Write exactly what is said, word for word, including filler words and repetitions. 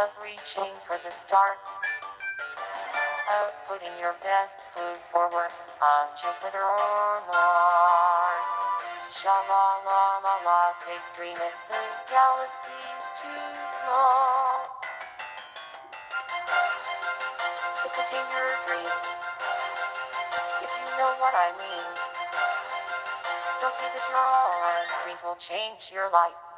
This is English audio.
of reaching for the stars, of putting your best foot forward on Jupiter or Mars. Sha-la-la-la-la, space dreaming, the galaxy's too small to contain your dreams, if you know what I mean. So give it your all and dreams will change your life.